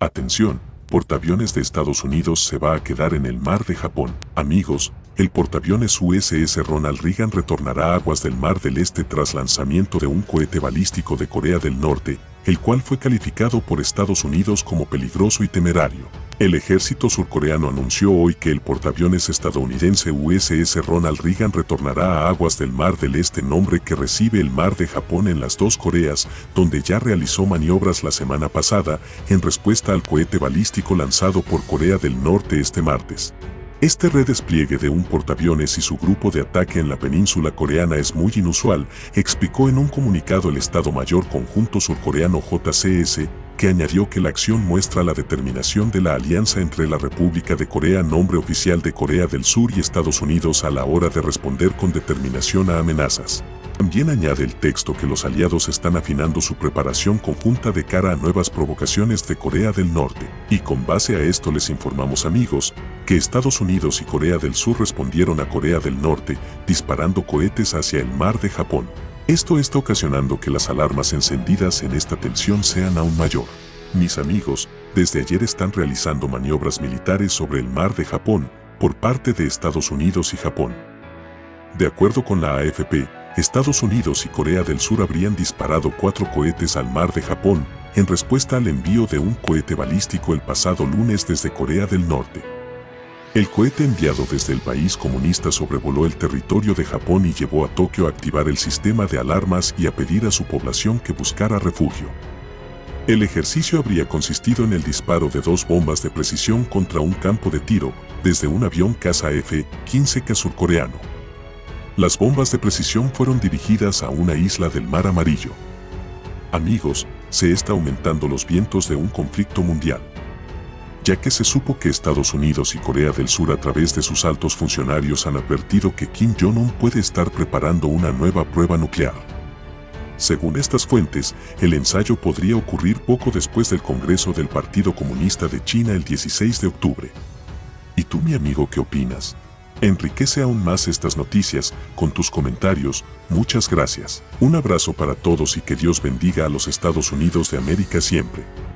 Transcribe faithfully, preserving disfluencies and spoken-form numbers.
Atención, portaaviones de Estados Unidos se va a quedar en el mar de Japón. Amigos, el portaaviones U S S Ronald Reagan retornará a aguas del Mar del Este tras lanzamiento de un cohete balístico de Corea del Norte, el cual fue calificado por Estados Unidos como peligroso y temerario. El ejército surcoreano anunció hoy que el portaaviones estadounidense U S S Ronald Reagan retornará a aguas del Mar del Este, nombre que recibe el Mar de Japón en las dos Coreas, donde ya realizó maniobras la semana pasada en respuesta al cohete balístico lanzado por Corea del Norte este martes. Este redespliegue de un portaaviones y su grupo de ataque en la península coreana es muy inusual, explicó en un comunicado el Estado Mayor Conjunto Surcoreano J C S, que añadió que la acción muestra la determinación de la alianza entre la República de Corea, nombre oficial de Corea del Sur, y Estados Unidos a la hora de responder con determinación a amenazas. También añade el texto que los aliados están afinando su preparación conjunta de cara a nuevas provocaciones de Corea del Norte. Y con base a esto les informamos, amigos, que Estados Unidos y Corea del Sur respondieron a Corea del Norte disparando cohetes hacia el mar de Japón. Esto está ocasionando que las alarmas encendidas en esta tensión sean aún mayor. Mis amigos, desde ayer están realizando maniobras militares sobre el mar de Japón por parte de Estados Unidos y Japón. De acuerdo con la A F P, Estados Unidos y Corea del Sur habrían disparado cuatro cohetes al mar de Japón en respuesta al envío de un cohete balístico el pasado lunes desde Corea del Norte. El cohete enviado desde el país comunista sobrevoló el territorio de Japón y llevó a Tokio a activar el sistema de alarmas y a pedir a su población que buscara refugio. El ejercicio habría consistido en el disparo de dos bombas de precisión contra un campo de tiro desde un avión caza F quince K surcoreano. Las bombas de precisión fueron dirigidas a una isla del Mar Amarillo. Amigos, se está aumentando los vientos de un conflicto mundial, ya que se supo que Estados Unidos y Corea del Sur a través de sus altos funcionarios han advertido que Kim Jong-un puede estar preparando una nueva prueba nuclear. Según estas fuentes, el ensayo podría ocurrir poco después del Congreso del Partido Comunista de China el dieciséis de octubre. ¿Y tú, mi amigo, qué opinas? Enriquece aún más estas noticias con tus comentarios. Muchas gracias. Un abrazo para todos y que Dios bendiga a los Estados Unidos de América siempre.